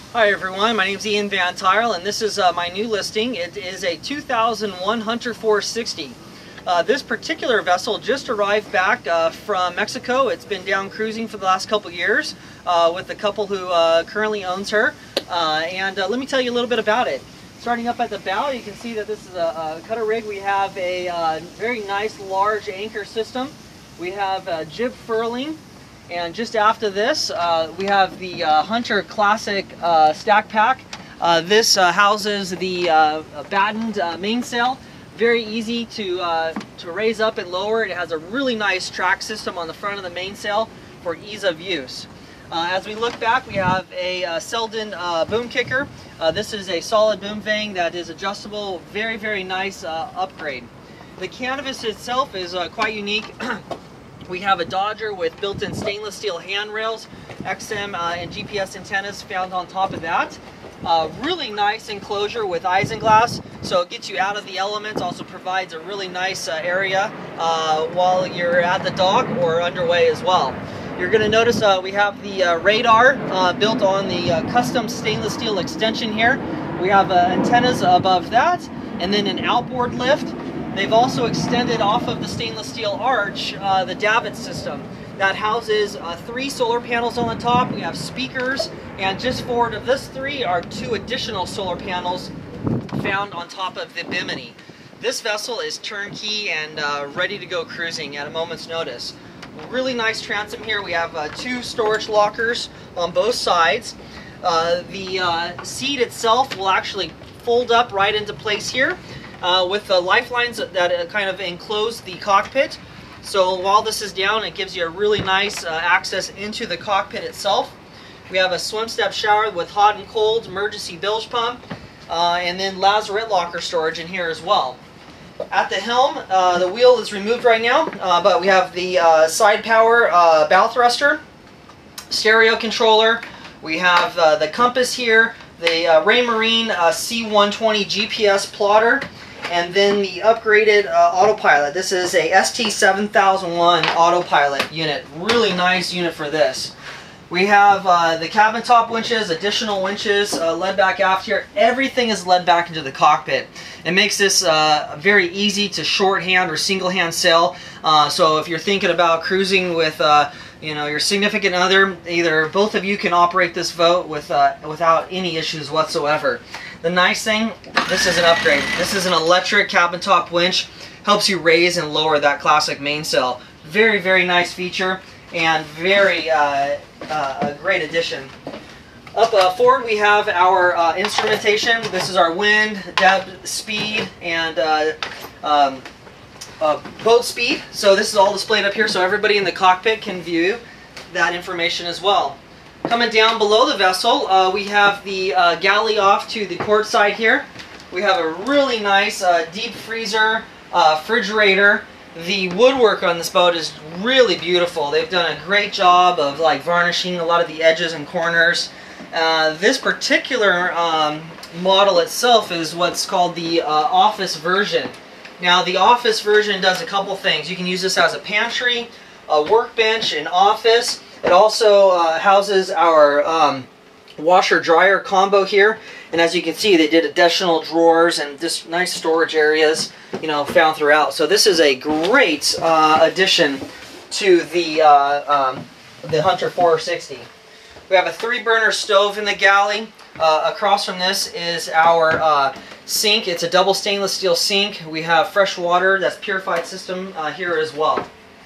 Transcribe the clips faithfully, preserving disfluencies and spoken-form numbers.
Hi everyone, my name is Ian Van Tuyl and this is uh, my new listing. It is a two thousand one Hunter four sixty. Uh, this particular vessel just arrived back uh, from Mexico. It's been down cruising for the last couple years uh, with the couple who uh, currently owns her. Uh, and uh, let me tell you a little bit about it. Starting up at the bow, you can see that this is a, a cutter rig. We have a uh, very nice large anchor system. We have uh, jib furling. And just after this, uh, we have the uh, Hunter Classic uh, stack pack. Uh, this uh, houses the uh, battened uh, mainsail. Very easy to, uh, to raise up and lower. It has a really nice track system on the front of the mainsail for ease of use. Uh, as we look back, we have a uh, Selden uh, boom kicker. Uh, this is a solid boom vane that is adjustable. Very, very nice uh, upgrade. The canvas itself is uh, quite unique. We have a Dodger with built-in stainless steel handrails, X M uh, and G P S antennas found on top of that. Uh, really nice enclosure with isinglass, so it gets you out of the elements. Also provides a really nice uh, area uh, while you're at the dock or underway as well. You're going to notice uh, we have the uh, radar uh, built on the uh, custom stainless steel extension here. We have uh, antennas above that, and then an outboard lift. They've also extended off of the stainless steel arch uh, the davit system that houses uh, three solar panels on the top. We have speakers, and just forward of this three are two additional solar panels found on top of the bimini. This vessel is turnkey and uh, ready to go cruising at a moment's notice. Really nice transom here. We have uh, two storage lockers on both sides. Uh, the uh, seat itself will actually fold up right into place here. Uh, with the lifelines that uh, kind of enclose the cockpit. So while this is down, it gives you a really nice uh, access into the cockpit itself. We have a swim step shower with hot and cold emergency bilge pump, uh, and then lazarette locker storage in here as well. At the helm, uh, the wheel is removed right now, uh, but we have the uh, side power uh, bow thruster, stereo controller. We have uh, the compass here, the uh, Raymarine uh, C one twenty G P S plotter, and then the upgraded uh, autopilot. This is a S T seven thousand one autopilot unit. Really nice unit for this. We have uh, the cabin top winches, additional winches uh, led back aft here. Everything is led back into the cockpit. It makes this uh, very easy to shorthand or single hand sail. Uh, so if you're thinking about cruising with uh, you know, your significant other, either both of you can operate this boat with, uh, without any issues whatsoever. The nice thing, this is an upgrade. This is an electric cabin top winch. Helps you raise and lower that classic mainsail. Very, very nice feature and very uh, uh, a great addition. Up uh, forward we have our uh, instrumentation. This is our wind, depth, speed, and uh, um, uh, boat speed. So this is all displayed up here so everybody in the cockpit can view that information as well. Coming down below the vessel, uh, we have the uh, galley off to the port side here. We have a really nice uh, deep freezer, uh, refrigerator. The woodwork on this boat is really beautiful. They've done a great job of like varnishing a lot of the edges and corners. Uh, this particular um, model itself is what's called the uh, office version. Now the office version does a couple things. You can use this as a pantry, a workbench, an office. It also uh, houses our um, washer-dryer combo here, and as you can see, they did additional drawers and just nice storage areas, you know, found throughout. So this is a great uh, addition to the uh, um, the Hunter four sixty. We have a three-burner stove in the galley. Uh, across from this is our uh, sink. It's a double stainless steel sink. We have fresh water, that's purified system uh, here as well.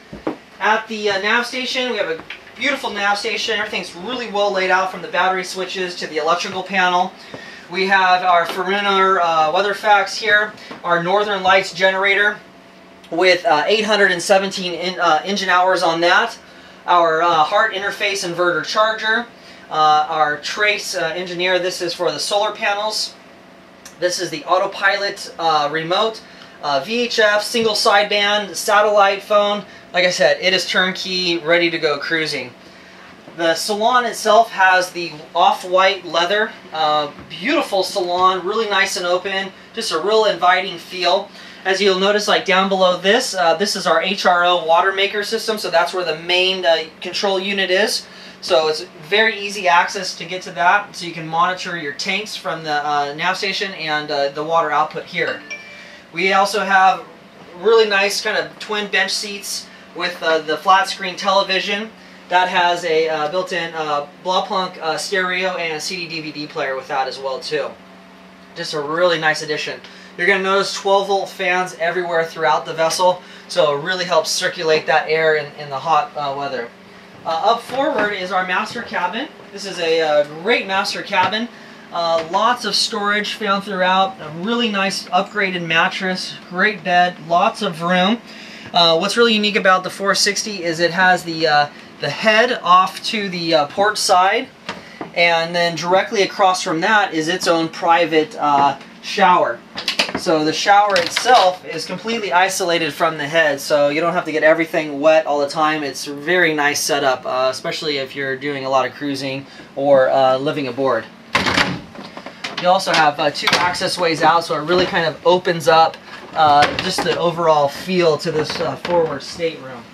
At the uh, nav station, we have a beautiful nav station. Everything's really well laid out from the battery switches to the electrical panel. We have our familiar uh, weather facts here, our Northern Lights generator with uh, eight hundred seventeen in, uh, engine hours on that, our uh, Hart interface inverter charger, uh, our Trace uh, engineer. This is for the solar panels. This is the autopilot uh, remote, uh, V H F, single sideband, satellite phone. Like I said, it is turnkey, ready to go cruising. The salon itself has the off-white leather. Uh, beautiful salon, really nice and open. Just a real inviting feel. As you'll notice, like down below this, uh, this is our H R O water maker system, so that's where the main uh, control unit is. So it's very easy access to get to that, so you can monitor your tanks from the uh, nav station and uh, the water output here. We also have really nice kind of twin bench seats with uh, the flat screen television that has a uh, built-in uh, Blaupunkt uh, stereo and a C D D V D player with that as well too. Just a really nice addition. You're going to notice twelve volt fans everywhere throughout the vessel, so it really helps circulate that air in, in the hot uh, weather. Uh, up forward is our master cabin. This is a uh, great master cabin. Uh, lots of storage found throughout. A really nice upgraded mattress, great bed, lots of room. Uh, what's really unique about the four sixty is it has the uh, the head off to the uh, port side, and then directly across from that is its own private uh, shower. So the shower itself is completely isolated from the head, so you don't have to get everything wet all the time. It's a very nice setup, uh, especially if you're doing a lot of cruising or uh, living aboard. You also have uh, two access ways out, so it really kind of opens up uh, just the overall feel to this uh, forward stateroom.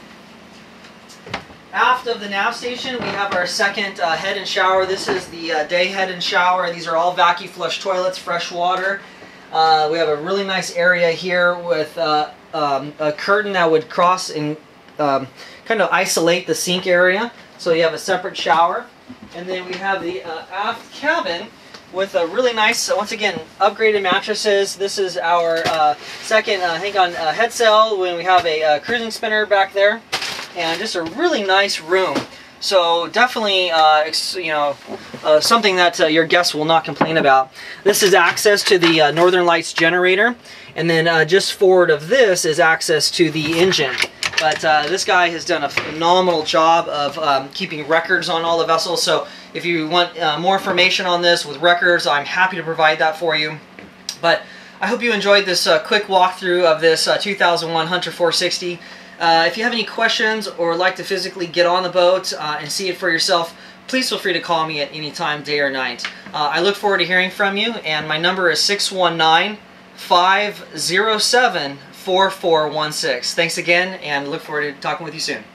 Aft of the nav station, we have our second uh, head and shower. This is the uh, day head and shower. These are all vacuum flush toilets, fresh water. Uh, we have a really nice area here with uh, um, a curtain that would cross and um, kind of isolate the sink area. So you have a separate shower. And then we have the uh, aft cabin with a really nice, uh, once again, upgraded mattresses. This is our uh, second uh, hang on uh, head sail when we have a uh, cruising spinner back there. And just a really nice room. So definitely, uh, you know, uh, something that uh, your guests will not complain about. This is access to the uh, Northern Lights generator, and then uh, just forward of this is access to the engine. But uh, this guy has done a phenomenal job of um, keeping records on all the vessels. So if you want uh, more information on this with records, I'm happy to provide that for you. But I hope you enjoyed this uh, quick walkthrough of this uh, two thousand one Hunter four sixty. Uh, if you have any questions or would like to physically get on the boat uh, and see it for yourself, please feel free to call me at any time, day or night. Uh, I look forward to hearing from you, and my number is six one nine, five zero seven, four four one six. Thanks again, and look forward to talking with you soon.